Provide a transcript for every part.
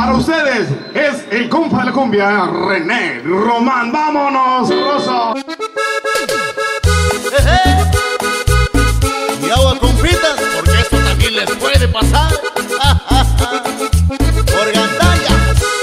Para ustedes es el compa de la cumbia, René Román. ¡Vámonos, Rosso! Y agua compitas, porque esto también les puede pasar. Por gandalla.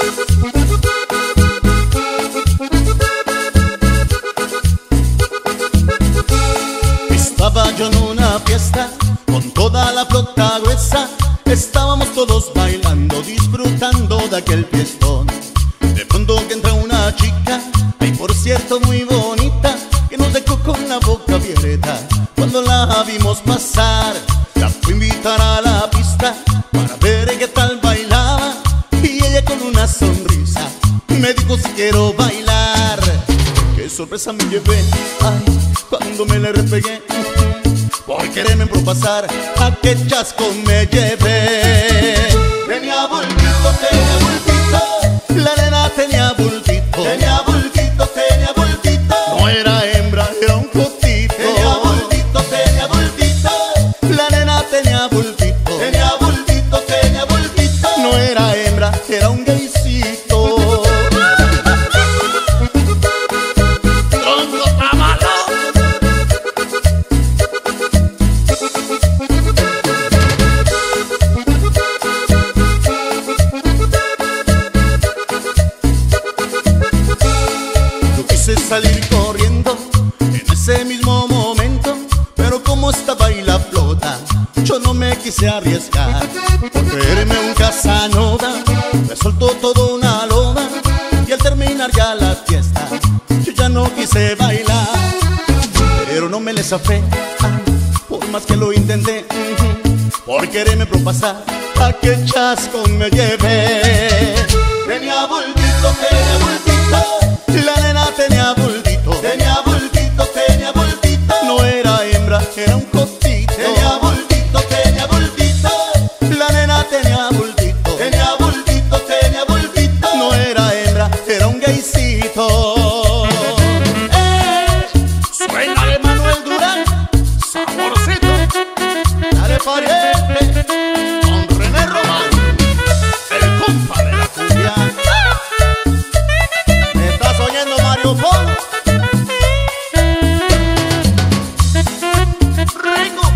Estaba yo en una fiesta con toda la flota gruesa. Estábamos todos bailando, disfrutando de aquel fiestón. De pronto que entra una chica, ay por cierto muy bonita, que nos dejó con la boca abierta. Cuando la vimos pasar, la fui a invitar a la pista para ver qué tal bailaba. Y ella con una sonrisa me dijo si quiero bailar. Qué sorpresa me llevé, ay, cuando me le repegué. Por quererme propasar, a qué chasco me llevé. Tenía bultito, la nena tenía bultito. Tenía bultito, tenía bultito. No era hembra, era un cotito. Tenía bultito, la nena tenía bultito. Tenía bultito, tenía bultito. No era hembra, era un gaycito. Tronco tamalo. Salir corriendo en ese mismo momento, pero como estaba ahí la flota, yo no me quise arriesgar. Por verme un Casanova, me soltó toda una loba, y al terminar ya la fiesta, yo ya no quise bailar. Pero no me le zafé, por más que lo intenté, por quererme propasar, a qué chasco me llevé. Tenía bultito, la nena tenía bultito. Tenía bultito, tenía bultito. No era hembra, era un cotito. Tenía bultito, tenía bultito. La nena tenía bultito. Tenía bultito, tenía bultito. No era hembra, era un gaycito. Suena de Manuel Durán, saborcito. Dale pariente, con René Román, el compa de la cumbia. Mario Polo. Rico.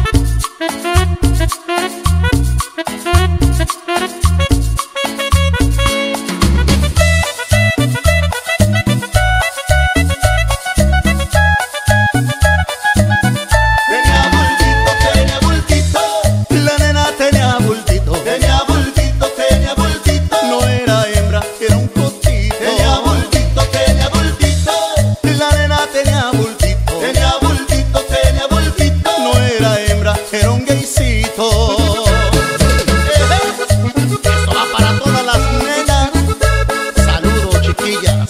Tenía bultito, la nena tenía bultito. Tenía bultito, tenía bultito. No era hembra, era un cotito. Tenía bultito, tenía bultito. La nena tenía bultito. Tenía bultito, tenía bultito. No era hembra, era un gaycito. Esto va para todas las nenas. Saludos, chiquillas.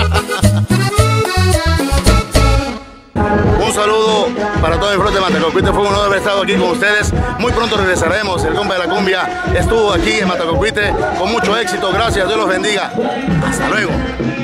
Un saludo para todo el flote de Matacocuite. Fue un honor haber estado aquí con ustedes. Muy pronto regresaremos. El compa de la cumbia estuvo aquí en Matacocuite con mucho éxito. Gracias, Dios los bendiga. Hasta luego.